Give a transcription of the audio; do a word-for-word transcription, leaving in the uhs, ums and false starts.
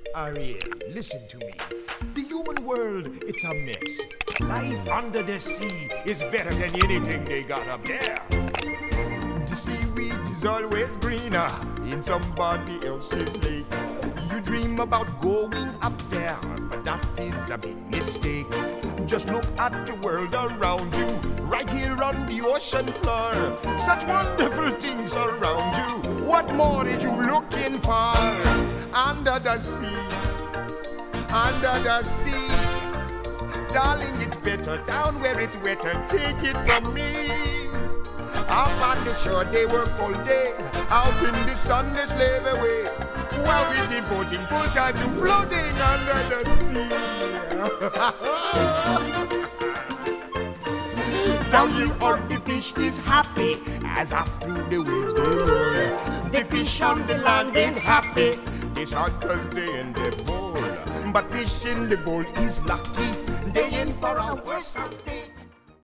Ariel, listen to me. The human world, it's a mess. Life under the sea is better than anything they got up there. The seaweed is always greener in somebody else's lake. You dream about going up there, but that is a big mistake. Just look at the world around you, right here on the ocean floor. Such wonderful things around you. What more are you looking for? Under the sea, under the sea. Darling, it's better down where it's wetter. Take it from me. Up on the shore they work all day, out in the sun they slave away, while we're devoting full time to floating under the sea. Down here on the fish is happy, as off through the waves they roll. The fish on the land ain't happy, they start cause they in the bowl. But fish in the bowl is lucky, they in for a worse of fate.